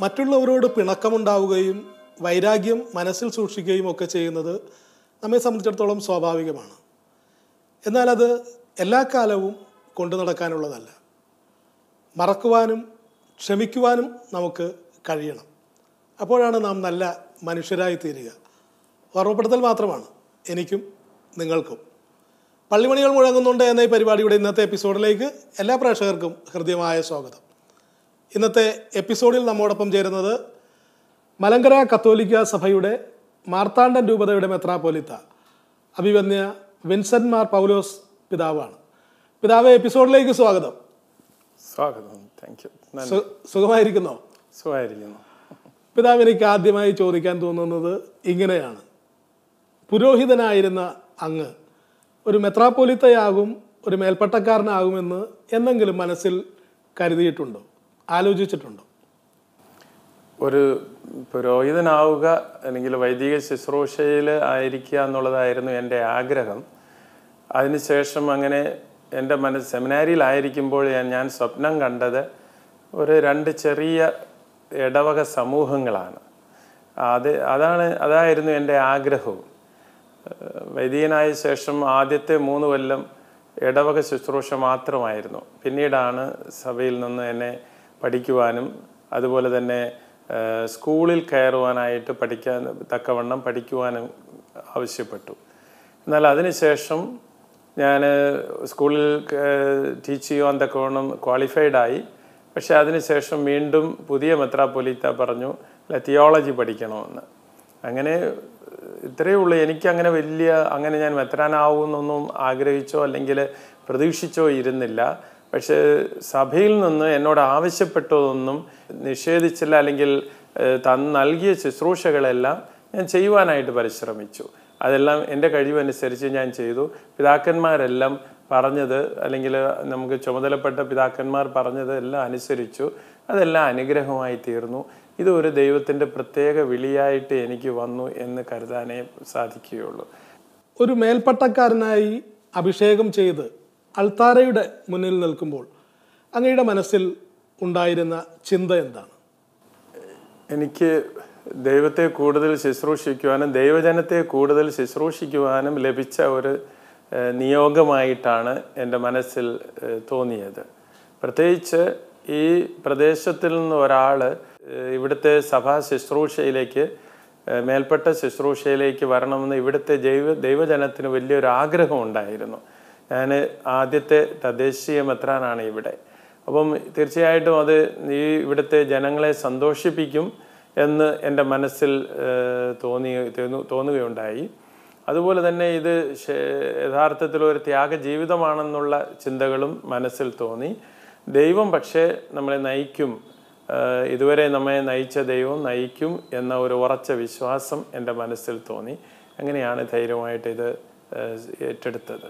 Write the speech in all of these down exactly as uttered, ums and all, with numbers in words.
മറ്റുള്ളവരോട് പിണക്കമുണ്ടാവുകയും വൈരാഗ്യം മനസ്സിൽ സൂക്ഷിക്കുകയും ഒക്കെ ചെയ്യുന്നത് നമ്മെ സംബന്ധിച്ചിടത്തോളം സ്വാഭാവികമാണ്. എന്നാൽ അത് എല്ലാ കാലവും കൊണ്ടു നടക്കാനുള്ളതല്ല. മറക്കുവാനും ക്ഷമിക്കുവാനും നമുക്ക് കഴിയണം. അപ്പോഴാണ് നാം നല്ല മനുഷ്യരായി തീരുക. ഓർമ്മപ്പെടുത്തൽ മാത്രമാണ് എനിക്കും നിങ്ങൾക്കും. പള്ളിമണികൾ മുഴങ്ങുന്നുണ്ട് എന്ന ഈ പരിപാടിയുടെ ഇന്നത്തെ എപ്പിസോഡിലേക്ക് എല്ലാ പ്രേക്ഷകർക്കും ഹൃദ്യമായ സ്വാഗതം. ഇന്നത്തെ എപ്പിസോഡിൽ നമ്മോടൊപ്പം ചേരുന്നത് മലങ്കര കത്തോലിക്ക സഭയുടെ മാർത്താണ്ഡൻ രൂപതയുടെ മെത്രാപ്പോലിത്ത അഭിവന്യ വിൻസെന്റ് മാർ പൗലോസ് പിതാവാണ്. പിതാവെ, എപ്പിസോഡിലേക്ക് സ്വാഗതം. സ്വാഗതം. Thank you. സുഖമായിരിക്കുന്നോ? സുഖമായിരിക്കുന്നു. പിതാവ്, എനിക്ക് ആദ്യമായി ചോദിക്കാൻ തോന്നുന്നത് ഇങ്ങനെയാണ്. പുരോഹിതനായിരുന്ന അങ്ങ് ഒരു മെത്രാപ്പോലിത്തയാകും, ഒരു മേൽപ്പട്ടക്കാരനാകുമെന്ന് എന്നെങ്കിലും മനസ്സിൽ കരുതിയിട്ടുണ്ടോ, ആലോചിച്ചിട്ടുണ്ടോ? ഒരു പുരോഹിതനാവുക അല്ലെങ്കിൽ വൈദിക ശുശ്രൂഷയിൽ ആയിരിക്കുക എന്നുള്ളതായിരുന്നു എൻ്റെ ആഗ്രഹം. അതിനുശേഷം അങ്ങനെ എൻ്റെ മനസ്സ് സെമിനാരിയിലായിരിക്കുമ്പോൾ ഞാൻ ഞാൻ സ്വപ്നം കണ്ടത് ഒരു രണ്ട് ചെറിയ ഇടവക സമൂഹങ്ങളാണ്. അത് അതാണ് അതായിരുന്നു എൻ്റെ ആഗ്രഹവും. വൈദികനായ ശേഷം ആദ്യത്തെ മൂന്ന് കൊല്ലം ഇടവക ശുശ്രൂഷ മാത്രമായിരുന്നു. പിന്നീടാണ് സഭയിൽ നിന്ന് എന്നെ പഠിക്കുവാനും അതുപോലെ തന്നെ സ്കൂളിൽ കയറുവാനായിട്ട് പഠിക്കാൻ തക്കവണ്ണം പഠിക്കുവാനും ആവശ്യപ്പെട്ടു. എന്നാൽ അതിനുശേഷം ഞാൻ സ്കൂളിൽ ടീച്ച് ചെയ്യുവാൻ തക്കവണ്ണം ക്വാളിഫൈഡായി. പക്ഷേ അതിനുശേഷം വീണ്ടും പുതിയ മെത്രാപ്പൊലീത്ത പറഞ്ഞു അല്ല തിയോളജി പഠിക്കണമെന്ന്. അങ്ങനെ ഇത്രയേ ഉള്ളൂ. എനിക്കങ്ങനെ വലിയ അങ്ങനെ ഞാൻ മെത്രാനാവുമെന്നൊന്നും ആഗ്രഹിച്ചോ അല്ലെങ്കിൽ പ്രതീക്ഷിച്ചോ ഇരുന്നില്ല. പക്ഷേ സഭയിൽ നിന്ന് എന്നോട് ആവശ്യപ്പെട്ടതൊന്നും നിഷേധിച്ചില്ല, അല്ലെങ്കിൽ തന്ന് നൽകിയ ശുശ്രൂഷകളെല്ലാം ഞാൻ ചെയ്യുവാനായിട്ട് പരിശ്രമിച്ചു. അതെല്ലാം എൻ്റെ കഴിവനുസരിച്ച് ഞാൻ ചെയ്തു. പിതാക്കന്മാരെല്ലാം പറഞ്ഞത് അല്ലെങ്കിൽ നമുക്ക് ചുമതലപ്പെട്ട പിതാക്കന്മാർ പറഞ്ഞത് എല്ലാം അനുസരിച്ചു. അതെല്ലാം അനുഗ്രഹമായി തീർന്നു. ഇത് ഒരു ദൈവത്തിൻ്റെ പ്രത്യേക വിളിയായിട്ട് എനിക്ക് വന്നു എന്ന് കരുതാനേ സാധിക്കുകയുള്ളൂ. ഒരു മേൽപ്പട്ടക്കാരനായി അഭിഷേകം ചെയ്ത് അൾത്താരയുടെ മുന്നിൽ നിൽക്കുമ്പോൾ അങ്ങയുടെ മനസ്സിൽ ഉണ്ടായിരുന്ന ചിന്ത എന്താണ്? എനിക്ക് ദൈവത്തെ കൂടുതൽ ശുശ്രൂഷിക്കുവാനും ദൈവജനത്തെ കൂടുതൽ ശുശ്രൂഷിക്കുവാനും ലഭിച്ച ഒരു നിയോഗമായിട്ടാണ് എൻ്റെ മനസ്സിൽ തോന്നിയത്. പ്രത്യേകിച്ച് ഈ പ്രദേശത്തിൽ നിന്ന് ഒരാൾ ഇവിടുത്തെ സഭാ ശുശ്രൂഷയിലേക്ക് മേൽപ്പെട്ട ശുശ്രൂഷയിലേക്ക് വരണമെന്ന് ഇവിടുത്തെ ദൈവ ദൈവജനത്തിന് വലിയൊരു ആഗ്രഹം ഉണ്ടായിരുന്നു. ഞാൻ ആദ്യത്തെ തദ്ദേശീയ മെത്രാനാണ് ഇവിടെ. അപ്പം തീർച്ചയായിട്ടും അത് ഈ ഇവിടുത്തെ ജനങ്ങളെ സന്തോഷിപ്പിക്കും എന്ന് എൻ്റെ മനസ്സിൽ തോന്നി തോന്നുകയുണ്ടായി. അതുപോലെ തന്നെ ഇത് യഥാർത്ഥത്തിൽ ഒരു ത്യാഗ ജീവിതമാണെന്നുള്ള ചിന്തകളും മനസ്സിൽ തോന്നി. ദൈവം പക്ഷേ നമ്മളെ നയിക്കും, ഇതുവരെ നമ്മെ നയിച്ച ദൈവം നയിക്കും എന്ന ഒരു ഉറച്ച വിശ്വാസം എൻ്റെ മനസ്സിൽ തോന്നി. അങ്ങനെയാണ് ധൈര്യമായിട്ട് ഇത് ഏറ്റെടുത്തത്.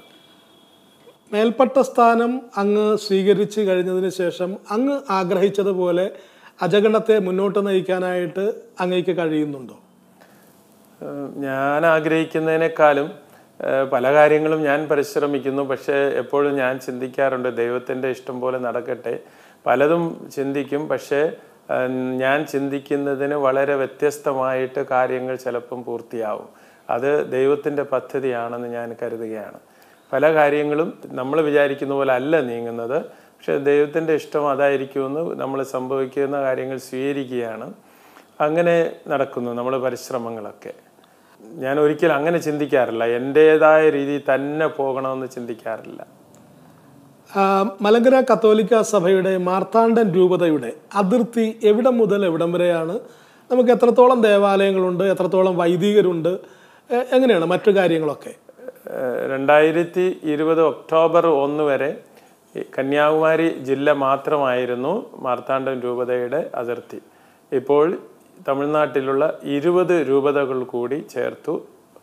മേൽപ്പെട്ട സ്ഥാനം അങ്ങ് സ്വീകരിച്ചു കഴിഞ്ഞതിന് ശേഷം അങ്ങ് ആഗ്രഹിച്ചതുപോലെ അജഗണത്തെ മുന്നോട്ട് നയിക്കാനായിട്ട് അങ്ങേക്ക് കഴിയുന്നുണ്ടോ? ഞാൻ ആഗ്രഹിക്കുന്നതിനേക്കാളും പല കാര്യങ്ങളും ഞാൻ പരിശ്രമിക്കുന്നു. പക്ഷേ എപ്പോഴും ഞാൻ ചിന്തിക്കാറുണ്ട് ദൈവത്തിൻ്റെ ഇഷ്ടം പോലെ നടക്കട്ടെ. പലതും ചിന്തിക്കും, പക്ഷേ ഞാൻ ചിന്തിക്കുന്നതിന് വളരെ വ്യത്യസ്തമായിട്ട് കാര്യങ്ങൾ ചിലപ്പം പൂർത്തിയാവും. അത് ദൈവത്തിൻ്റെ പദ്ധതിയാണെന്ന് ഞാൻ കരുതുകയാണ്. പല കാര്യങ്ങളും നമ്മൾ വിചാരിക്കുന്ന പോലെ അല്ല നീങ്ങുന്നത്. പക്ഷേ ദൈവത്തിൻ്റെ ഇഷ്ടം അതായിരിക്കുമെന്ന് നമ്മൾ സംഭവിക്കുന്ന കാര്യങ്ങൾ സ്വീകരിക്കുകയാണ്. അങ്ങനെ നടക്കുന്നു നമ്മുടെ പരിശ്രമങ്ങളൊക്കെ. ഞാൻ ഒരിക്കലും അങ്ങനെ ചിന്തിക്കാറില്ല. എൻ്റേതായ രീതിയിൽ തന്നെ പോകണമെന്ന് ചിന്തിക്കാറില്ല. മലങ്കര കത്തോലിക്ക സഭയുടെ മാർത്താണ്ഡൻ രൂപതയുടെ അതിർത്തി എവിടം മുതൽ എവിടം വരെയാണ്? നമുക്ക് എത്രത്തോളം ദേവാലയങ്ങളുണ്ട്, എത്രത്തോളം വൈദികരുണ്ട്, എങ്ങനെയാണ് മറ്റു കാര്യങ്ങളൊക്കെ? രണ്ടായിരത്തി ഇരുപത് ഒക്ടോബർ ഒന്ന് വരെ കന്യാകുമാരി ജില്ല മാത്രമായിരുന്നു മാർത്താണ്ഡൻ രൂപതയുടെ അതിർത്തി. ഇപ്പോൾ തമിഴ്നാട്ടിലുള്ള ഇരുപത് രൂപതകൾ കൂടി ചേർത്തു.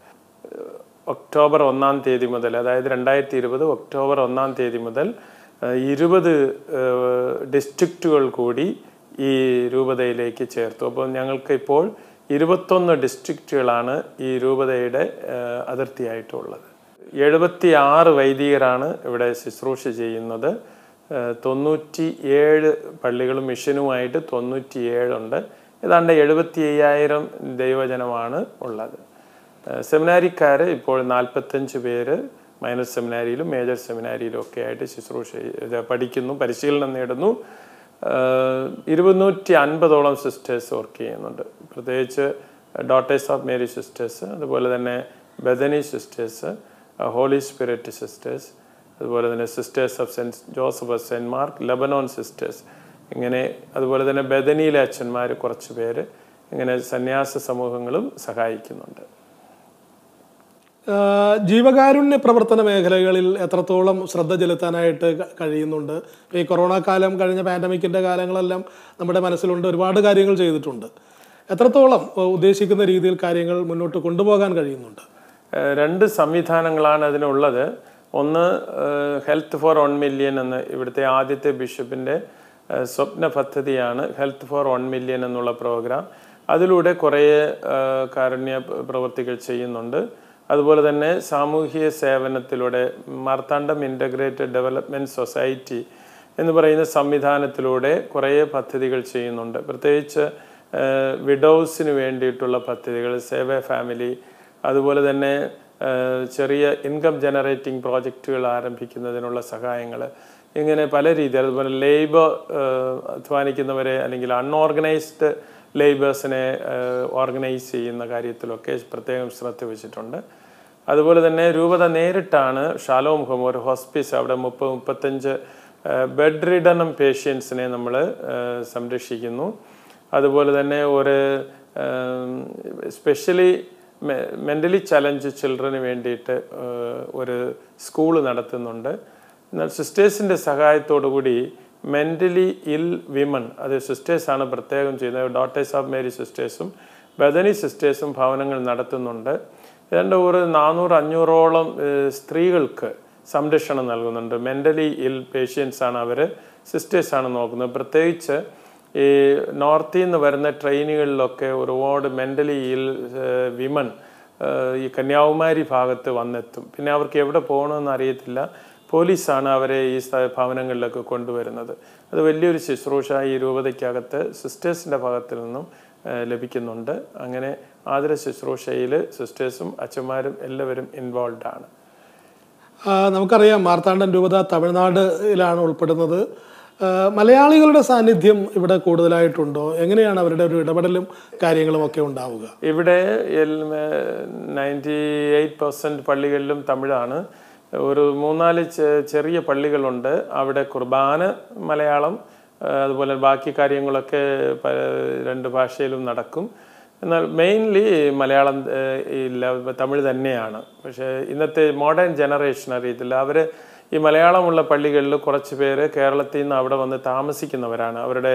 ഒക്ടോബർ ഒന്നാം തീയതി മുതൽ, അതായത് രണ്ടായിരത്തി ഇരുപത് ഒക്ടോബർ ഒന്നാം തീയതി മുതൽ ഇരുപത് ഡിസ്ട്രിക്റ്റുകൾ കൂടി ഈ രൂപതയിലേക്ക് ചേർത്തു. അപ്പോൾ ഞങ്ങൾക്ക് ഇപ്പോൾ ഇരുപത്തൊന്ന് ഡിസ്ട്രിക്റ്റുകളാണ് ഈ രൂപതയുടെ അതിർത്തിയായിട്ടുള്ളത്. എഴുപത്തി ആറ് വൈദികരാണ് ഇവിടെ ശുശ്രൂഷ ചെയ്യുന്നത്. തൊണ്ണൂറ്റി ഏഴ് പള്ളികളും മിഷനുമായിട്ട് തൊണ്ണൂറ്റി ഏഴുണ്ട്. ഏതാണ്ട് എഴുപത്തി അയ്യായിരം ദൈവജനമാണ് ഉള്ളത്. സെമിനാരിക്കാർ ഇപ്പോൾ നാൽപ്പത്തഞ്ച് പേര് മൈനർ സെമിനാരിയിലും മേജർ സെമിനാരിയിലും ഒക്കെ ആയിട്ട് ശുശ്രൂഷ പഠിക്കുന്നു, പരിശീലനം നേടുന്നു. ഇരുന്നൂറ്റി അൻപതോളം സിസ്റ്റേഴ്സ് വർക്ക് ചെയ്യുന്നുണ്ട്. പ്രത്യേകിച്ച് ഡോട്ടേഴ്സ് ഓഫ് മേരി സിസ്റ്റേഴ്സ്, അതുപോലെ തന്നെ Bethany sisters, holy spirit sisters, അതുപോലെ തന്നെ sisters of saint Joseph of saint Mark, Lebanon sisters, ഇങ്ങനെ അതുപോലെ തന്നെ ബദനിയിലെ അച്ഛന്മാർ കുറച്ച് പേര്, ഇങ്ങനെ സന്യാസ സമൂഹങ്ങളും സഹായിക്കുന്നുണ്ട്. ജീവകാരുണ്യ പ്രവർത്തന മേഖലകളിൽ എത്രത്തോളം ശ്രദ്ധ ചെലുത്താനായിട്ട് കഴിയുന്നുണ്ട്? ഈ കൊറോണ കാലം, കഴിഞ്ഞ പാൻഡമിക്കിൻ്റെ കാലങ്ങളെല്ലാം നമ്മുടെ മനസ്സിലുണ്ട്, ഒരുപാട് കാര്യങ്ങൾ ചെയ്തിട്ടുണ്ട്. എത്രത്തോളം ഉദ്ദേശിക്കുന്ന രീതിയിൽ കാര്യങ്ങൾ മുന്നോട്ട് കൊണ്ടുപോകാൻ കഴിയുന്നുണ്ട്? രണ്ട് സംവിധാനങ്ങളാണ് അതിനുള്ളത്. ഒന്ന് ഹെൽത്ത് ഫോർ വൺ മില്യൺ എന്ന് ഇവിടുത്തെ ആദ്യത്തെ ബിഷപ്പിൻ്റെ സ്വപ്ന പദ്ധതിയാണ് ഹെൽത്ത് ഫോർ വൺ മില്യൺ എന്നുള്ള പ്രോഗ്രാം. അതിലൂടെ കുറേ കാരുണ്യ പ്രവൃത്തികൾ ചെയ്യുന്നുണ്ട്. അതുപോലെ തന്നെ സാമൂഹിക സേവനത്തിലൂടെ മാർത്താണ്ഡം ഇൻ്റഗ്രേറ്റഡ് ഡെവലപ്മെൻറ്റ് സൊസൈറ്റി എന്ന് പറയുന്ന സംവിധാനത്തിലൂടെ കുറേ പദ്ധതികൾ ചെയ്യുന്നുണ്ട്. പ്രത്യേകിച്ച് വിഡോസിന് വേണ്ടിയിട്ടുള്ള പദ്ധതികൾ, സേവ് എ ഫാമിലി, അതുപോലെ തന്നെ ചെറിയ ഇൻകം ജനറേറ്റിംഗ് പ്രോജക്റ്റുകൾ ആരംഭിക്കുന്നതിനുള്ള സഹായങ്ങൾ, ഇങ്ങനെ പല രീതിയിൽ. അതുപോലെ ലേബർ അധ്വാനിക്കുന്നവരെ അല്ലെങ്കിൽ അൺഓർഗനൈസ്ഡ് ലേബേഴ്സിനെ ഓർഗനൈസ് ചെയ്യുന്ന കാര്യത്തിലൊക്കെ പ്രത്യേകം ശ്രദ്ധ വെച്ചിട്ടുണ്ട്. അതുപോലെ തന്നെ രൂപത നേരിട്ടാണ് ഷാലോം ഹോം, ഒരു ഹോസ്പിസ്, അവിടെ മുപ്പത് മുപ്പത്തഞ്ച് ബെഡ് റിഡനം പേഷ്യൻസിനെ നമ്മൾ സംരക്ഷിക്കുന്നു. അതുപോലെ തന്നെ ഒരു സ്പെഷ്യലി മെൻ്റലി ചലഞ്ച് ചിൽഡ്രന് വേണ്ടിയിട്ട് ഒരു സ്കൂള് നടത്തുന്നുണ്ട്. എന്നാൽ സിസ്റ്റേഴ്സിൻ്റെ സഹായത്തോടു കൂടി മെൻ്റലി ഇൽ വിമൺ, അത് സിസ്റ്റേഴ്സാണ് പ്രത്യേകം ചെയ്യുന്നത്. ഡോട്ടേഴ്സ് ഓഫ് മേരി സിസ്റ്റേഴ്സും ബദനി സിസ്റ്റേഴ്സും ഭവനങ്ങൾ നടത്തുന്നുണ്ട്. ഏതാണ്ട് ഒരു നാനൂറ് അഞ്ഞൂറോളം സ്ത്രീകൾക്ക് സംരക്ഷണം നൽകുന്നുണ്ട്. മെൻ്റലി ഇൽ പേഷ്യൻസാണ് അവർ, സിസ്റ്റേഴ്സാണ് നോക്കുന്നത്. പ്രത്യേകിച്ച് ഈ നോർത്തിൽ നിന്ന് വരുന്ന ട്രെയിനുകളിലൊക്കെ ഒരുപാട് മെൻ്റലി ഇൽ വിമൺ ഈ കന്യാകുമാരി ഭാഗത്ത് വന്നെത്തും. പിന്നെ അവർക്ക് എവിടെ പോകണമെന്ന് അറിയത്തില്ല. പോലീസാണ് അവരെ ഈ ഭവനങ്ങളിലൊക്കെ കൊണ്ടുവരുന്നത്. അത് വലിയൊരു ശുശ്രൂഷ ഈ രൂപതയ്ക്കകത്ത് സിസ്റ്റേഴ്സിൻ്റെ ഭാഗത്തിൽ നിന്നും ലഭിക്കുന്നുണ്ട്. അങ്ങനെ ആതുര ശുശ്രൂഷയിൽ സിസ്റ്റേഴ്സും അച്ഛന്മാരും എല്ലാവരും ഇൻവോൾവ് ആണ്. നമുക്കറിയാം മാർത്താണ്ഡം രൂപത തമിഴ്നാടിലാണ് ഉൾപ്പെടുന്നത്. മലയാളികളുടെ സാന്നിധ്യം ഇവിടെ കൂടുതലായിട്ടുണ്ടോ? എങ്ങനെയാണ് അവരുടെ ഒരു ഇടപെടലും കാര്യങ്ങളും ഒക്കെ ഉണ്ടാവുക? ഇവിടെ നയൻറ്റി എയ്റ്റ് പെർസെൻറ്റ് പള്ളികളിലും തമിഴാണ്. ഒരു മൂന്നാല് ചെറിയ പള്ളികളുണ്ട്, അവിടെ കുർബാന മലയാളം, അതുപോലെ ബാക്കി കാര്യങ്ങളൊക്കെ രണ്ട് ഭാഷയിലും നടക്കും. എന്നാൽ മെയിൻലി മലയാളം ഇല്ല, തമിഴ് തന്നെയാണ്. പക്ഷേ ഇന്നത്തെ മോഡേൺ ജനറേഷൻ അറിയത്തില്ല. അവർ ഈ മലയാളമുള്ള പള്ളികളിൽ കുറച്ച് പേര് കേരളത്തിൽ നിന്ന് അവിടെ വന്ന് താമസിക്കുന്നവരാണ്. അവരുടെ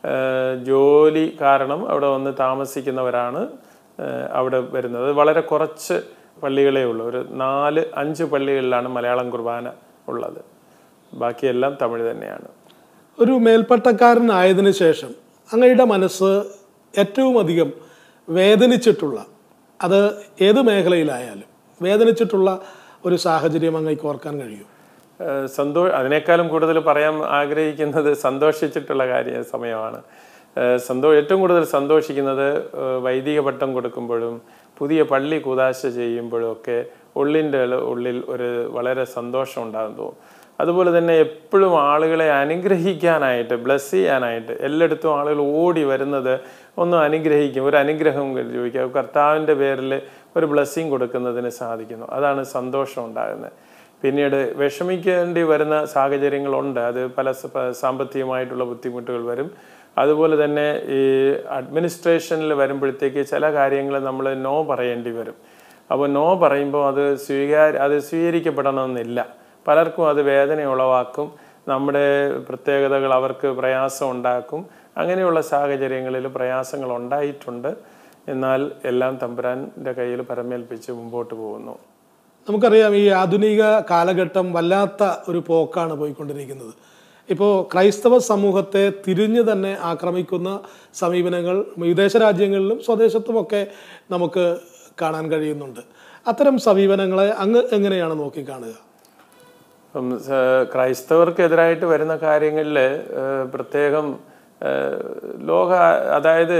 ജോലി കാരണം അവിടെ വന്ന് താമസിക്കുന്നവരാണ് അവിടെ വരുന്നത്. വളരെ കുറച്ച് പള്ളികളേ ഉള്ളൂ. ഒരു നാല് അഞ്ച് പള്ളികളിലാണ് മലയാളം കുർബാന ഉള്ളത്, ബാക്കിയെല്ലാം തമിഴ് തന്നെയാണ്. ഒരു മേൽപ്പട്ടക്കാരനായതിനു ശേഷം അങ്ങയുടെ മനസ്സ് ഏറ്റവും അധികം വേദനിച്ചിട്ടുള്ള, അത് ഏത് മേഖലയിലായാലും വേദനിച്ചിട്ടുള്ള ഒരു സാഹചര്യം അങ്ങേക്ക് ഓർക്കാൻ കഴിയും? സന്തോ അതിനേക്കാളും കൂടുതൽ പറയാൻ ആഗ്രഹിക്കുന്നത് സന്തോഷിച്ചിട്ടുള്ള കാര്യ സമയമാണ്. സന്തോ ഏറ്റവും കൂടുതൽ സന്തോഷിക്കുന്നത് വൈദിക പട്ടം കൊടുക്കുമ്പോഴും പുതിയ പള്ളി കൂദാശ ചെയ്യുമ്പോഴും ഒക്കെ ഉള്ളിൻ്റെ ഉള്ളിൽ ഒരു വളരെ സന്തോഷം ഉണ്ടാകും തോന്നും. അതുപോലെ തന്നെ എപ്പോഴും ആളുകളെ അനുഗ്രഹിക്കാനായിട്ട്, ബ്ലെസ് ചെയ്യാനായിട്ട് എല്ലായിടത്തും ആളുകൾ ഓടി വരുന്നത് ഒന്ന് അനുഗ്രഹിക്കും, ഒരു അനുഗ്രഹം ചോദിക്കുക, കർത്താവിൻ്റെ പേരിൽ ഒരു ബ്ലെസ്സിങ് കൊടുക്കുന്നതിന് സാധിക്കുന്നു. അതാണ് സന്തോഷം ഉണ്ടാകുന്നത്. പിന്നീട് വിഷമിക്കേണ്ടി വരുന്ന സാഹചര്യങ്ങളുണ്ട്. അത് പല സാമ്പത്തികമായിട്ടുള്ള ബുദ്ധിമുട്ടുകൾ വരും. അതുപോലെ തന്നെ ഈ അഡ്മിനിസ്ട്രേഷനിൽ വരുമ്പോഴത്തേക്ക് ചില കാര്യങ്ങൾ നമ്മൾ നോ പറയേണ്ടി വരും. അപ്പോൾ നോ പറയുമ്പോൾ അത് സ്വീകാര്യ അത് സ്വീകരിക്കപ്പെടണമെന്നില്ല. പലർക്കും അത് വേദന ഉളവാക്കും, നമ്മുടെ പ്രത്യേകതകൾ അവർക്ക് പ്രയാസം ഉണ്ടാക്കും. അങ്ങനെയുള്ള സാഹചര്യങ്ങളിൽ പ്രയാസങ്ങൾ ഉണ്ടായിട്ടുണ്ട്. എന്നാൽ എല്ലാം തമ്പുരാൻ്റെ കയ്യിൽ പരമേൽപ്പിച്ച് മുമ്പോട്ട് പോകുന്നു. നമുക്കറിയാം ഈ ആധുനിക കാലഘട്ടം വല്ലാത്ത ഒരു പോക്കാണ് പോയിക്കൊണ്ടിരിക്കുന്നത്. ഇപ്പോൾ ക്രൈസ്തവ സമൂഹത്തെ തിരിഞ്ഞു തന്നെ ആക്രമിക്കുന്ന സമീപനങ്ങൾ വിദേശ രാജ്യങ്ങളിലും സ്വദേശത്തുമൊക്കെ നമുക്ക് കാണാൻ കഴിയുന്നുണ്ട്. അത്തരം സമീപനങ്ങളെ അങ്ങ് എങ്ങനെയാണ് നോക്കിക്കാണുക? ക്രൈസ്തവർക്കെതിരായിട്ട് വരുന്ന കാര്യങ്ങളിൽ പ്രത്യേകം ലോക അതായത്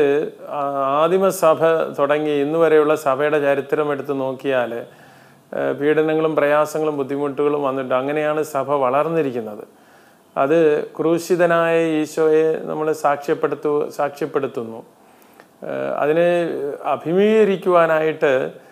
ആദിമസഭ തുടങ്ങി ഇന്ന് വരെയുള്ള സഭയുടെ ചരിത്രം എടുത്ത് നോക്കിയാൽ പീഡനങ്ങളും പ്രയാസങ്ങളും ബുദ്ധിമുട്ടുകളും വന്നിട്ട് അങ്ങനെയാണ് സഭ വളർന്നിരിക്കുന്നത്. അത് ക്രൂശിതനായ ഈശോയെ നമ്മൾ സാക്ഷ്യപ്പെടുത്തു സാക്ഷ്യപ്പെടുത്തുന്നു. അതിനെ അഭിമുഖീകരിക്കുവാനായിട്ട്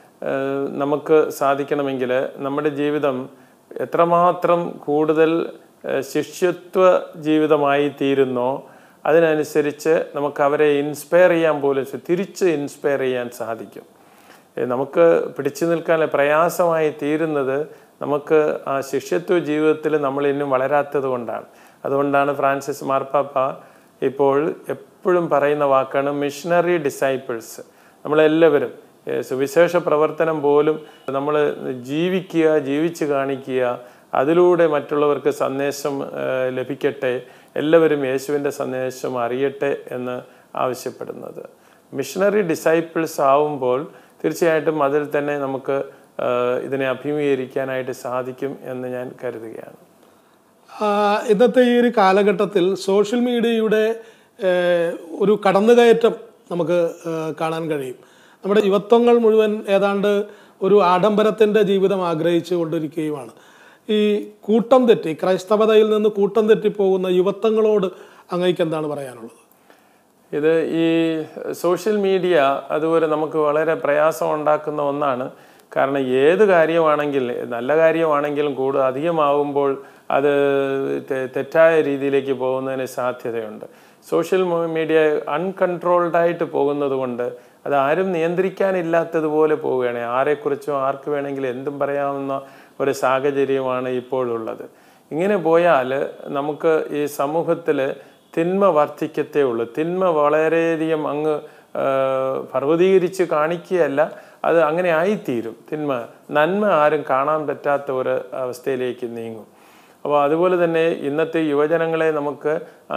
നമുക്ക് സാധിക്കണമെങ്കിൽ നമ്മുടെ ജീവിതം എത്രമാത്രം കൂടുതൽ ശിഷ്യത്വ ജീവിതമായി തീരുന്നോ അതിനനുസരിച്ച് നമുക്ക് അവരെ ഇൻസ്പയർ ചെയ്യാൻ പോലും തിരിച്ച് ഇൻസ്പയർ ചെയ്യാൻ സാധിക്കും. നമുക്ക് പിടിച്ചു നിൽക്കാൻ പ്രയാസമായി തീരുന്നത് നമുക്ക് ആ ശിഷ്യത്വ ജീവിതത്തിൽ നമ്മൾ ഇന്നും വളരാത്തത് കൊണ്ടാണ്. അതുകൊണ്ടാണ് ഫ്രാൻസിസ് മാർപ്പാപ്പ ഇപ്പോൾ എപ്പോഴും പറയുന്ന വാക്കാണ് മിഷണറി ഡിസൈപ്പിൾസ്. നമ്മളെല്ലാവരും സുവിശേഷ പ്രവർത്തനം പോലും നമ്മൾ ജീവിക്കുക, ജീവിച്ച് കാണിക്കുക, അതിലൂടെ മറ്റുള്ളവർക്ക് സന്ദേശം ലഭിക്കട്ടെ, എല്ലാവരും യേശുവിൻ്റെ സന്ദേശം അറിയട്ടെ എന്ന് ആവശ്യപ്പെടുന്നത്. മിഷണറി ഡിസൈപ്പിൾസ് ആവുമ്പോൾ തീർച്ചയായിട്ടും അതിൽ തന്നെ നമുക്ക് ഇതിനെ അഭിമുഖീകരിക്കാനായിട്ട് സാധിക്കും എന്ന് ഞാൻ കരുതുകയാണ്. ഇന്നത്തെ ഈ ഒരു കാലഘട്ടത്തിൽ സോഷ്യൽ മീഡിയയുടെ ഒരു കടന്നുകയറ്റം നമുക്ക് കാണാൻ കഴിയും. നമ്മുടെ യുവത്വങ്ങൾ മുഴുവൻ ഏതാണ്ട് ഒരു ആഡംബരത്തിൻ്റെ ജീവിതം ആഗ്രഹിച്ചു കൊണ്ടിരിക്കുകയുമാണ്. ഈ കൂട്ടം തെറ്റി ക്രൈസ്തവതയിൽ നിന്ന് കൂട്ടം തെറ്റിപ്പോകുന്ന യുവത്വങ്ങളോട് അങ്ങേക്ക് എന്താണ് പറയാനുള്ളത്? ഇത് ഈ സോഷ്യൽ മീഡിയ അതുപോലെ നമുക്ക് വളരെ പ്രയാസം ഉണ്ടാക്കുന്ന ഒന്നാണ്. കാരണം ഏത് കാര്യമാണെങ്കിൽ നല്ല കാര്യമാണെങ്കിലും കൂടുതൽ അധികമാകുമ്പോൾ അത് തെറ്റായ രീതിയിലേക്ക് പോകുന്നതിന് സാധ്യതയുണ്ട്. സോഷ്യൽ മീഡിയ അൺകൺട്രോൾഡായിട്ട് പോകുന്നത് കൊണ്ട് അത് ആരും നിയന്ത്രിക്കാനില്ലാത്തതുപോലെ പോവുകയാണ്. ആരെക്കുറിച്ചും ആർക്ക് വേണമെങ്കിലും എന്തും പറയാവുന്ന ഒരു സാഹചര്യമാണ് ഇപ്പോഴുള്ളത്. ഇങ്ങനെ പോയാൽ നമുക്ക് ഈ സമൂഹത്തിൽ തിന്മ വർദ്ധിക്കത്തേ ഉള്ളൂ. തിന്മ വളരെയധികം അങ്ങ് പർവ്വതീകരിച്ച് കാണിക്കുകയല്ല, അത് അങ്ങനെ ആയിത്തീരും. തിന്മ നന്മ ആരും കാണാൻ പറ്റാത്ത ഒരു അവസ്ഥയിലേക്ക് നീങ്ങും. അപ്പോൾ അതുപോലെ തന്നെ ഇന്നത്തെ യുവജനങ്ങളെ നമുക്ക്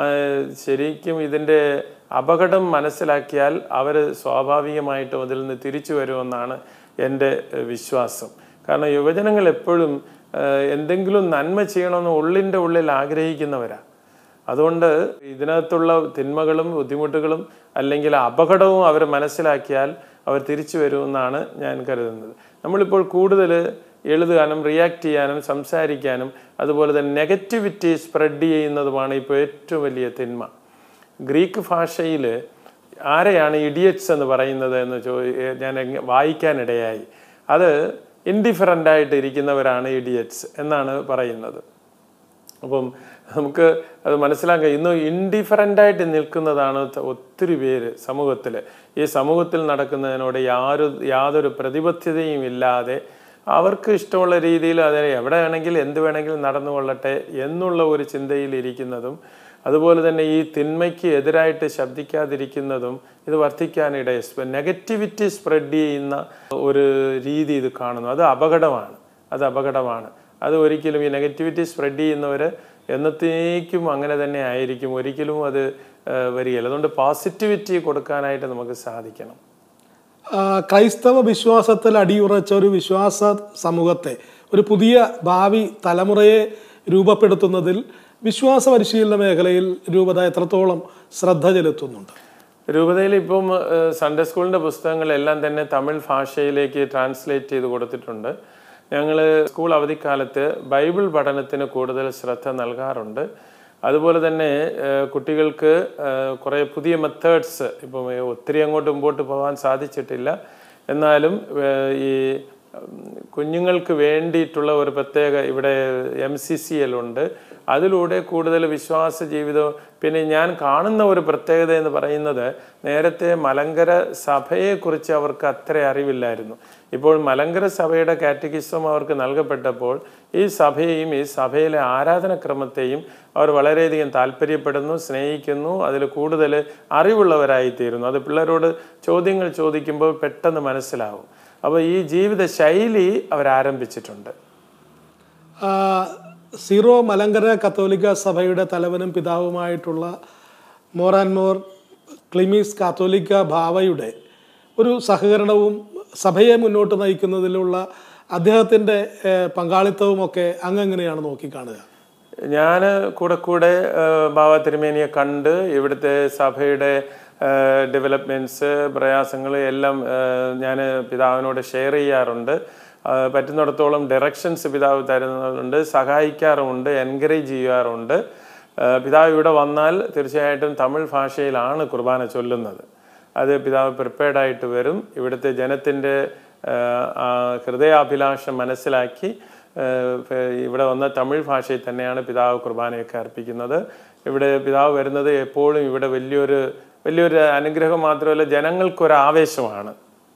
ശരിക്കും ഇതിൻ്റെ അപകടം മനസ്സിലാക്കിയാൽ അവർ സ്വാഭാവികമായിട്ടും അതിൽ നിന്ന് തിരിച്ചു വരുമെന്നാണ് എൻ്റെ വിശ്വാസം. കാരണം യുവജനങ്ങൾ എപ്പോഴും എന്തെങ്കിലും നന്മ ചെയ്യണമെന്ന് ഉള്ളിൻ്റെ ഉള്ളിൽ ആഗ്രഹിക്കുന്നവരാണ്. അതുകൊണ്ട് ഇതിനകത്തുള്ള തിന്മകളും ബുദ്ധിമുട്ടുകളും അല്ലെങ്കിൽ അപകടവും അവർ മനസ്സിലാക്കിയാൽ അവർ തിരിച്ചു വരുമെന്നാണ് ഞാൻ കരുതുന്നത്. നമ്മളിപ്പോൾ കൂടുതൽ എഴുതാനും റിയാക്ട് ചെയ്യാനും സംസാരിക്കാനും അതുപോലെ തന്നെ നെഗറ്റിവിറ്റി സ്പ്രെഡ് ചെയ്യുന്നതുമാണ് ഇപ്പോൾ ഏറ്റവും വലിയ തിന്മ. ഗ്രീക്ക് ഭാഷയിൽ ആരെയാണ് ഇഡിയറ്റ്സ് എന്ന് പറയുന്നത് എന്ന് ചോ ഞാൻ വായിക്കാനിടയായി. അത് ഇൻഡിഫറൻ്റായിട്ട് ഇരിക്കുന്നവരാണ് ഇഡിയറ്റ്സ് എന്നാണ് പറയുന്നത്. അപ്പം നമുക്ക് അത് മനസ്സിലാക്കാം. ഇന്ന് ഇൻഡിഫറൻ്റായിട്ട് നിൽക്കുന്നതാണ് ഒത്തിരി പേര് സമൂഹത്തിൽ. ഈ സമൂഹത്തിൽ നടക്കുന്നതിനോട് യാതൊരു യാതൊരു പ്രതിബദ്ധതയും ഇല്ലാതെ അവർക്ക് ഇഷ്ടമുള്ള രീതിയിൽ അത് എവിടെ വേണമെങ്കിലും എന്ത് വേണമെങ്കിലും നടന്നുകൊള്ളട്ടെ എന്നുള്ള ഒരു ചിന്തയിലിരിക്കുന്നതും അതുപോലെ തന്നെ ഈ തിന്മയ്ക്ക് എതിരായിട്ട് ശബ്ദിക്കാതിരിക്കുന്നതും ഇത് വർദ്ധിക്കാനിടയെ നെഗറ്റിവിറ്റി സ്പ്രെഡ് ചെയ്യുന്ന ഒരു രീതി ഇത് കാണുന്നു. അത് അപകടമാണ്. അത് അപകടമാണ്. അത് ഒരിക്കലും ഈ നെഗറ്റിവിറ്റി സ്പ്രെഡ് ചെയ്യുന്നവർ എന്നത്തേക്കും അങ്ങനെ തന്നെ ആയിരിക്കും. ഒരിക്കലും അത് വരികയില്ല. അതുകൊണ്ട് പോസിറ്റിവിറ്റി കൊടുക്കാനായിട്ട് നമുക്ക് സാധിക്കണം. ക്രൈസ്തവ വിശ്വാസത്തിൽ അടിയുറച്ച ഒരു വിശ്വാസ സമൂഹത്തെ, ഒരു പുതിയ ഭാവി തലമുറയെ രൂപപ്പെടുത്തുന്നതിൽ വിശ്വാസ പരിശീലന മേഖലയിൽ രൂപത എത്രത്തോളം ശ്രദ്ധ ചെലുത്തുന്നുണ്ട്? രൂപതയിൽ ഇപ്പം സൺഡേ സ്കൂളിൻ്റെ പുസ്തകങ്ങളെല്ലാം തന്നെ തമിഴ് ഭാഷയിലേക്ക് ട്രാൻസ്ലേറ്റ് ചെയ്ത് കൊടുത്തിട്ടുണ്ട്. ഞങ്ങൾ സ്കൂൾ അവധിക്കാലത്ത് ബൈബിൾ പഠനത്തിന് കൂടുതൽ ശ്രദ്ധ നൽകാറുണ്ട്. അതുപോലെ തന്നെ കുട്ടികൾക്ക് കുറേ പുതിയ മെത്തേഡ്സ്, ഇപ്പം ഒത്തിരി അങ്ങോട്ട് മുമ്പോട്ട് പോകാൻ സാധിച്ചിട്ടില്ല, എന്നാലും ഈ കുഞ്ഞുങ്ങൾക്ക് വേണ്ടിയിട്ടുള്ള ഒരു പ്രത്യേക ഇവിടെ എം സി സി എൽ ഉണ്ട്. അതിലൂടെ കൂടുതൽ വിശ്വാസ ജീവിതം. പിന്നെ ഞാൻ കാണുന്ന ഒരു പ്രത്യേകത എന്ന് പറയുന്നത്, നേരത്തെ മലങ്കര സഭയെക്കുറിച്ച് അവർക്ക് അത്ര അറിവില്ലായിരുന്നു. ഇപ്പോൾ മലങ്കര സഭയുടെ കാറ്റഗിസം അവർക്ക് നൽകപ്പെട്ടപ്പോൾ ഈ സഭയെയും ഈ സഭയിലെ ആരാധനക്രമത്തെയും അവർ വളരെയധികം താല്പര്യപ്പെടുന്നു, സ്നേഹിക്കുന്നു, അതിൽ കൂടുതൽ അറിവുള്ളവരായിത്തീരുന്നു. അത് പിള്ളേരോട് ചോദ്യങ്ങൾ ചോദിക്കുമ്പോൾ പെട്ടെന്ന് മനസ്സിലാവും. അപ്പോൾ ഈ ജീവിത ശൈലി അവരാരംഭിച്ചിട്ടുണ്ട്. സീറോ മലങ്കര കത്തോലിക്ക സഭയുടെ തലവനും പിതാവുമായിട്ടുള്ള മോർ ആൻഡ് മോർ ക്ലിമീസ് കാത്തോലിക്ക ബാവയുടെ ഒരു സഹകരണവും സഭയെ മുന്നോട്ട് നയിക്കുന്നതിലുള്ള അദ്ദേഹത്തിൻ്റെ പങ്കാളിത്തവുമൊക്കെ അങ്ങെങ്ങനെയാണ് നോക്കിക്കാണുക? ഞാൻ കൂടെ കൂടെ ബാവ തിരുമേനിയെ കണ്ട് ഇവിടുത്തെ സഭയുടെ ഡെവലപ്മെൻറ്റ്സ് പ്രയാസങ്ങൾ എല്ലാം ഞാൻ പിതാവിനോട് ഷെയർ ചെയ്യാറുണ്ട്. പറ്റുന്നിടത്തോളം ഡയറക്ഷൻസ് പിതാവ് തരുന്നുണ്ട്, സഹായിക്കാറുമുണ്ട്, എൻകറേജ് ചെയ്യാറുണ്ട്. പിതാവ് ഇവിടെ വന്നാൽ തീർച്ചയായിട്ടും തമിഴ് ഭാഷയിലാണ് കുർബാന ചൊല്ലുന്നത്. അത് പിതാവ് പ്രിപ്പയർഡായിട്ട് വരും. ഇവിടുത്തെ ജനത്തിൻ്റെ ഹൃദയാഭിലാഷം മനസ്സിലാക്കി ഇവിടെ വന്ന തമിഴ് ഭാഷയിൽ തന്നെയാണ് പിതാവ് കുർബാനയൊക്കെ അർപ്പിക്കുന്നത്. ഇവിടെ പിതാവ് വരുന്നത് എപ്പോഴും ഇവിടെ വലിയൊരു വലിയൊരു അനുഗ്രഹം മാത്രമല്ല, ജനങ്ങൾക്കൊരാവേശമാണ്.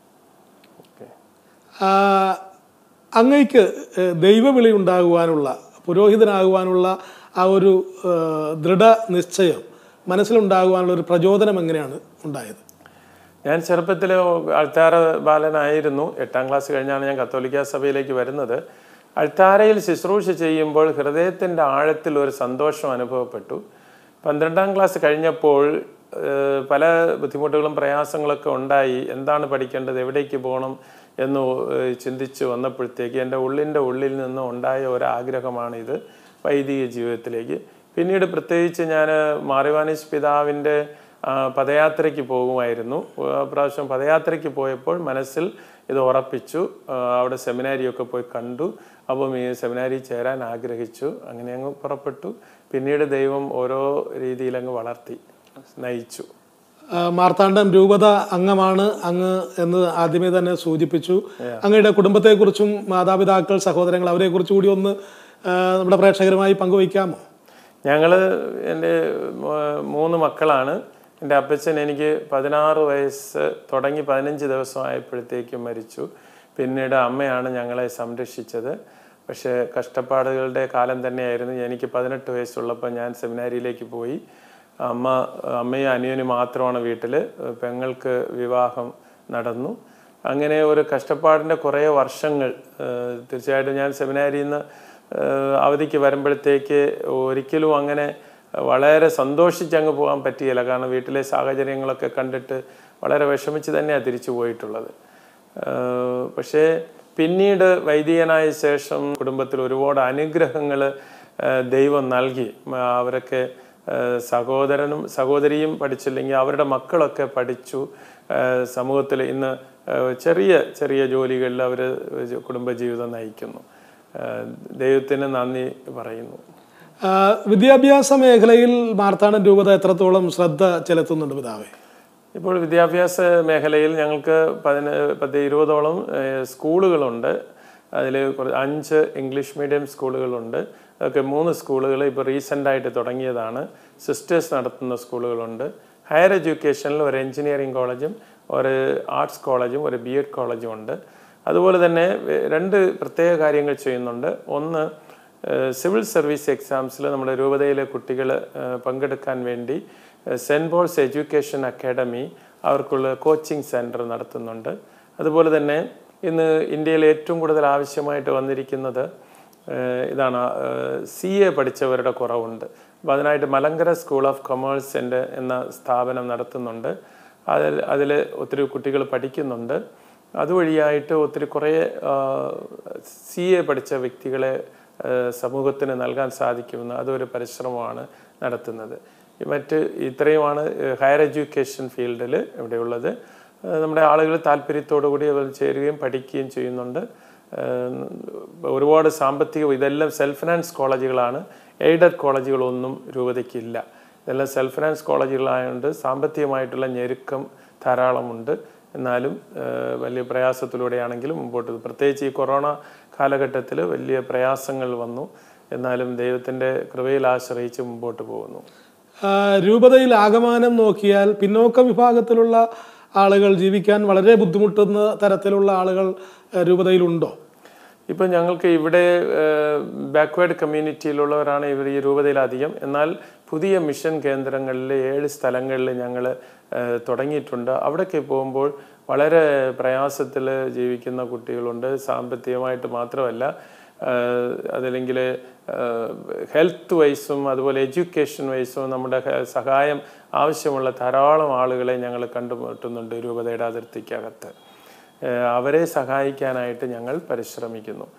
അങ്ങയ്ക്ക് ദൈവവിളി ഉണ്ടാകുവാനുള്ള, പുരോഹിതനാകുവാനുള്ള ആ ഒരു ദൃഢ നിശ്ചയം മനസ്സിലുണ്ടാകുവാനുള്ള ഒരു പ്രചോദനം എങ്ങനെയാണ് ഉണ്ടായത്? ഞാൻ ചെറുപ്പത്തിൽ അൾത്താര ബാലനായിരുന്നു. എട്ടാം ക്ലാസ് കഴിഞ്ഞാണ് ഞാൻ കത്തോലിക്ക സഭയിലേക്ക് വരുന്നത്. അൾത്താരയിൽ ശുശ്രൂഷ ചെയ്യുമ്പോൾ ഹൃദയത്തിൻ്റെ ആഴത്തിൽ ഒരു സന്തോഷം അനുഭവപ്പെട്ടു. പന്ത്രണ്ടാം ക്ലാസ് കഴിഞ്ഞപ്പോൾ പല ബുദ്ധിമുട്ടുകളും പ്രയാസങ്ങളൊക്കെ ഉണ്ടായി. എന്താണ് പഠിക്കേണ്ടത്, എവിടേക്ക് പോകണം എന്ന് ചിന്തിച്ച് വന്നപ്പോഴത്തേക്ക് എൻ്റെ ഉള്ളിൻ്റെ ഉള്ളിൽ നിന്ന് ഉണ്ടായ ഒരാഗ്രഹമാണിത് വൈദിക ജീവിതത്തിലേക്ക്. പിന്നീട് പ്രത്യേകിച്ച് ഞാൻ മാറിവാനീസ് പിതാവിൻ്റെ പദയാത്രയ്ക്ക് പോകുമായിരുന്നു. പ്രാവശ്യം പദയാത്രയ്ക്ക് പോയപ്പോൾ മനസ്സിൽ ഇത് ഉറപ്പിച്ചു. അവിടെ സെമിനാരിയൊക്കെ പോയി കണ്ടു. അപ്പം ഈ സെമിനാരി ചേരാൻ ആഗ്രഹിച്ചു. അങ്ങനെ അങ്ങ് പുറപ്പെട്ടു. പിന്നീട് ദൈവം ഓരോ രീതിയിലങ്ങ് വളർത്തി നയിച്ചു. മാർത്താണ്ഡം രൂപത അംഗമാണ് അങ്ങ് എന്ന് ആദ്യമേ തന്നെ സൂചിപ്പിച്ചു. അങ്ങയുടെ കുടുംബത്തെക്കുറിച്ചും മാതാപിതാക്കൾ, സഹോദരങ്ങൾ, അവരെക്കുറിച്ച് കൂടി ഒന്ന് നമ്മുടെ പ്രേക്ഷകരുമായി പങ്കുവയ്ക്കാമോ? ഞങ്ങൾ എൻ്റെ മൂന്ന് മക്കളാണ്. എൻ്റെ അപ്പച്ചൻ എനിക്ക് പതിനാറ് വയസ്സ് തുടങ്ങി പതിനഞ്ച് ദിവസമായപ്പോഴത്തേക്കും മരിച്ചു. പിന്നീട് അമ്മയാണ് ഞങ്ങളെ സംരക്ഷിച്ചത്. പക്ഷേ കഷ്ടപ്പാടുകളുടെ കാലം തന്നെയായിരുന്നു. എനിക്ക് പതിനെട്ട് വയസ്സുള്ളപ്പോൾ ഞാൻ സെമിനാരിയിലേക്ക് പോയി. അമ്മ അമ്മയും അനിയനും മാത്രമാണ് വീട്ടിൽ. പെങ്ങൾക്ക് വിവാഹം നടന്നു. അങ്ങനെ ഒരു കഷ്ടപ്പാടിൻ്റെ കുറേ വർഷങ്ങൾ. തീർച്ചയായിട്ടും ഞാൻ സെമിനാരിയിൽ നിന്ന് അവധിക്ക് വരുമ്പോഴത്തേക്ക് ഒരിക്കലും അങ്ങനെ വളരെ സന്തോഷിച്ചങ്ങ് പോകാൻ പറ്റിയില്ല. കാരണം വീട്ടിലെ സാഹചര്യങ്ങളൊക്കെ കണ്ടിട്ട് വളരെ വിഷമിച്ച് തന്നെയാണ് തിരിച്ചു പോയിട്ടുള്ളത്. പക്ഷേ പിന്നീട് വൈദികനായ ശേഷം കുടുംബത്തിൽ ഒരുപാട് അനുഗ്രഹങ്ങൾ ദൈവം നൽകി. അവരൊക്കെ സഹോദരനും സഹോദരിയും പഠിച്ചില്ലെങ്കിൽ അവരുടെ മക്കളൊക്കെ പഠിച്ചു. സമൂഹത്തിൽ ഇന്ന് ചെറിയ ചെറിയ ജോലികളിൽ അവർ കുടുംബജീവിതം നയിക്കുന്നു. ദൈവത്തിന് നന്ദി പറയുന്നു. വിദ്യാഭ്യാസ മേഖലയിൽ മാർത്താണ്ഡം രൂപത എത്രത്തോളം ശ്രദ്ധ ചെലുത്തുന്നുണ്ട് പിതാവേ? ഇപ്പോൾ വിദ്യാഭ്യാസ മേഖലയിൽ ഞങ്ങൾക്ക് പതിന പത്ത് ഇരുപതോളം സ്കൂളുകളുണ്ട്. അതിൽ അഞ്ച് ഇംഗ്ലീഷ് മീഡിയം സ്കൂളുകളുണ്ട്. അതൊക്കെ മൂന്ന് സ്കൂളുകൾ ഇപ്പോൾ റീസെൻ്റായിട്ട് തുടങ്ങിയതാണ്. സിസ്റ്റേഴ്സ് നടത്തുന്ന സ്കൂളുകളുണ്ട്. ഹയർ എഡ്യൂക്കേഷനിൽ ഒരു എൻജിനീയറിംഗ് കോളേജും ഒരു ആർട്സ് കോളേജും ഒരു ബി എഡ് കോളേജും ഉണ്ട്. അതുപോലെ തന്നെ രണ്ട് പ്രത്യേക കാര്യങ്ങൾ ചെയ്യുന്നുണ്ട്. ഒന്ന്, സിവിൽ സർവീസ് എക്സാംസിൽ നമ്മുടെ രൂപതയിലെ കുട്ടികൾ പങ്കെടുക്കാൻ വേണ്ടി സെൻറ്റ് പോൾസ് എഡ്യൂക്കേഷൻ അക്കാഡമി അവർക്കുള്ള കോച്ചിങ് സെൻറ്റർ നടത്തുന്നുണ്ട്. അതുപോലെ തന്നെ ഇന്ന് ഇന്ത്യയിൽ ഏറ്റവും കൂടുതൽ ആവശ്യമായിട്ട് വന്നിരിക്കുന്നത് ഇതാണ്, സി എ പഠിച്ചവരുടെ കുറവുണ്ട്. അപ്പോൾ അതിനായിട്ട് മലങ്കര സ്കൂൾ ഓഫ് കൊമേഴ്സ് എന്ന സ്ഥാപനം നടത്തുന്നുണ്ട്. അതിൽ അതിൽ ഒത്തിരി കുട്ടികൾ പഠിക്കുന്നുണ്ട്. അതുവഴിയായിട്ട് ഒത്തിരി കുറേ സി എ പഠിച്ച വ്യക്തികളെ സമൂഹത്തിന് നൽകാൻ സാധിക്കുമെന്ന് അതൊരു പരിശ്രമമാണ് നടത്തുന്നത്. മറ്റ് ഇത്രയുമാണ് ഹയർ എഡ്യൂക്കേഷൻ ഫീൽഡിൽ ഇവിടെയുള്ളത്. നമ്മുടെ ആളുകൾ താല്പര്യത്തോടു കൂടി അവർ ചേരുകയും പഠിക്കുകയും ചെയ്യുന്നുണ്ട്. ഒരുപാട് സാമ്പത്തിക, ഇതെല്ലാം സെൽഫ് ഫിനാൻസ് കോളേജുകളാണ്. എയ്ഡഡ് കോളേജുകളൊന്നും രൂപതയ്ക്കില്ല. ഇതെല്ലാം സെൽഫ് ഫിനാൻസ് കോളേജുകളായതുകൊണ്ട് സാമ്പത്തികമായിട്ടുള്ള ഞെരുക്കം ധാരാളമുണ്ട്. എന്നാലും വലിയ പ്രയാസത്തിലൂടെയാണെങ്കിലും മുമ്പോട്ട്, പ്രത്യേകിച്ച് ഈ കൊറോണ കാലഘട്ടത്തിൽ വലിയ പ്രയാസങ്ങൾ വന്നു. എന്നാലും ദൈവത്തിൻ്റെ കൃപയിൽ ആശ്രയിച്ച് മുമ്പോട്ട് പോകുന്നു. രൂപതയിൽ ആകമാനം നോക്കിയാൽ പിന്നോക്ക വിഭാഗത്തിലുള്ള ആളുകൾ ജീവിക്കാൻ വളരെ ബുദ്ധിമുട്ടുന്ന തരത്തിലുള്ള ആളുകൾ രൂപതയിലുണ്ടോ? ഇപ്പം ഞങ്ങൾക്ക് ഇവിടെ ബാക്ക്വേർഡ് കമ്മ്യൂണിറ്റിയിലുള്ളവരാണ് ഇവർ ഈ രൂപതയിലധികം. എന്നാൽ പുതിയ മിഷൻ കേന്ദ്രങ്ങളിൽ ഏഴ് സ്ഥലങ്ങളിൽ ഞങ്ങൾ തുടങ്ങിയിട്ടുണ്ട്. അവിടേക്ക് പോകുമ്പോൾ വളരെ പ്രയാസത്തിൽ ജീവിക്കുന്ന കുട്ടികളുണ്ട്. സാമ്പത്തികമായിട്ട് മാത്രമല്ല, അതല്ലെങ്കിൽ ഹെൽത്ത് വൈസും അതുപോലെ എഡ്യൂക്കേഷൻ വൈസും നമ്മുടെ സഹായം ആവശ്യമുള്ള ധാരാളം ആളുകളെ ഞങ്ങൾ കണ്ടുമുട്ടുന്നുണ്ട് രൂപതയുടെ അതിർത്തിക്കകത്ത്. അവരെ സഹായിക്കാനായിട്ട് ഞങ്ങൾ പരിശ്രമിക്കുന്നു.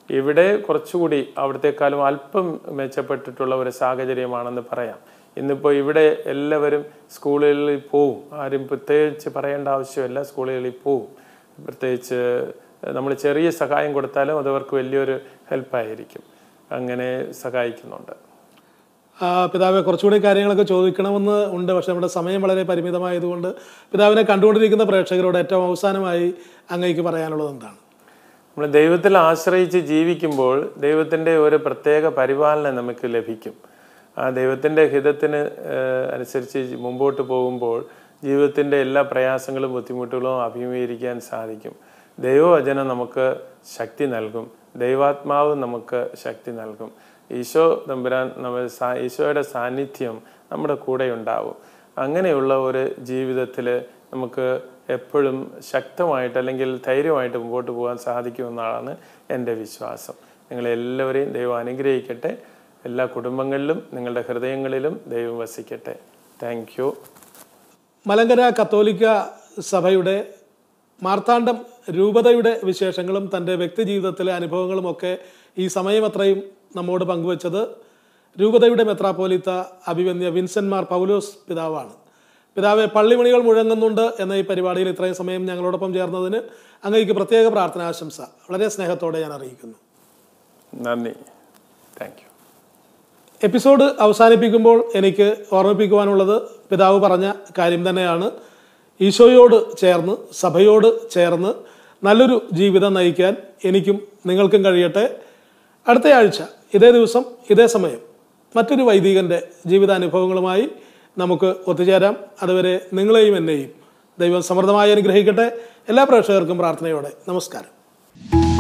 ഇവിടെ കുറച്ചുകൂടി അവിടത്തെക്കാളും അല്പം മെച്ചപ്പെട്ടിട്ടുള്ള ഒരു സാഹചര്യമാണെന്ന് പറയാം. ഇന്നിപ്പോൾ ഇവിടെ എല്ലാവരും സ്കൂളുകളിൽ പോവും. ആരും പ്രത്യേകിച്ച് പറയേണ്ട ആവശ്യമില്ല, സ്കൂളുകളിൽ പോവും. പ്രത്യേകിച്ച് നമ്മൾ ചെറിയ സഹായം കൊടുത്താലും അതവർക്ക് വലിയൊരു ഹെൽപ്പായിരിക്കും. അങ്ങനെ സഹായിക്കുന്നുണ്ട്. പിതാവെ, കുറച്ചുകൂടി കാര്യങ്ങളൊക്കെ ചോദിക്കണമെന്ന് ഉണ്ട്, പക്ഷെ നമ്മുടെ സമയം വളരെ പരിമിതമായതുകൊണ്ട് പിതാവിനെ കണ്ടുകൊണ്ടിരിക്കുന്ന പ്രേക്ഷകരോട് ഏറ്റവും അവസാനമായി അങ്ങേക്ക് പറയാനുള്ളത് എന്താണ്? നമ്മൾ ദൈവത്തിൽ ആശ്രയിച്ച് ജീവിക്കുമ്പോൾ ദൈവത്തിൻ്റെ ഒരു പ്രത്യേക പരിപാലനം നമുക്ക് ലഭിക്കും. ആ ദൈവത്തിൻ്റെ ഹിതത്തിന് അനുസരിച്ച് മുമ്പോട്ട് പോകുമ്പോൾ ജീവിതത്തിൻ്റെ എല്ലാ പ്രയാസങ്ങളും ബുദ്ധിമുട്ടുകളും അഭിമുഖീകരിക്കാൻ സാധിക്കും. ദൈവവചനം നമുക്ക് ശക്തി നൽകും, ദൈവാത്മാവ് നമുക്ക് ശക്തി നൽകും. ഈശോ തമ്പുരാൻ നമ്മൾ ഈശോയുടെ സാന്നിധ്യം നമ്മുടെ കൂടെ ഉണ്ടാവും. അങ്ങനെയുള്ള ഒരു ജീവിതത്തിൽ നമുക്ക് എപ്പോഴും ശക്തമായിട്ട് അല്ലെങ്കിൽ ധൈര്യമായിട്ട് മുമ്പോട്ട് പോകാൻ സാധിക്കുമെന്നാണ് എൻ്റെ വിശ്വാസം. നിങ്ങളെല്ലാവരെയും ദൈവം അനുഗ്രഹിക്കട്ടെ. എല്ലാ കുടുംബങ്ങളിലും നിങ്ങളുടെ ഹൃദയങ്ങളിലും ദൈവം വസിക്കട്ടെ. Thank you. മലങ്കര കത്തോലിക്ക സഭയുടെ മാർത്താണ്ഡം രൂപതയുടെ വിശേഷങ്ങളും തൻ്റെ വ്യക്തി ജീവിതത്തിലെ അനുഭവങ്ങളുമൊക്കെ ഈ സമയം അത്രയും നമ്മോട് പങ്കുവച്ചത് രൂപതയുടെ മെത്രാപ്പോലിത്ത അഭിവന്യ വിൻസെന്റ് മാർ പൗലോസ് പിതാവാണ്. പിതാവെ, പള്ളിമണികൾ മുഴങ്ങുന്നുണ്ട് എന്ന ഈ പരിപാടിയിൽ ഇത്രയും സമയം ഞങ്ങളോടൊപ്പം ചേർന്നതിന് അങ്ങേക്ക് പ്രത്യേക പ്രാർത്ഥനാശംസ വളരെ സ്നേഹത്തോടെ ഞാൻ അറിയിക്കുന്നു. നന്ദി. Thank you. എപ്പിസോഡ് അവസാനിപ്പിക്കുമ്പോൾ എനിക്ക് ഓർമ്മിപ്പിക്കുവാനുള്ളത് പിതാവ് പറഞ്ഞ കാര്യം തന്നെയാണ്. ഈശോയോട് ചേർന്ന്, സഭയോട് ചേർന്ന് നല്ലൊരു ജീവിതം നയിക്കാൻ എനിക്കും നിങ്ങൾക്കും കഴിയട്ടെ. അടുത്തയാഴ്ച ഇതേ ദിവസം ഇതേ സമയം മറ്റൊരു വൈദികൻ്റെ ജീവിതാനുഭവങ്ങളുമായി നമുക്ക് ഒത്തുചേരാം. അതുവരെ നിങ്ങളെയും എന്നെയും ദൈവം സമൃദ്ധമായി അനുഗ്രഹിക്കട്ടെ. എല്ലാ പ്രേക്ഷകർക്കും പ്രാർത്ഥനയോടെ നമസ്കാരം.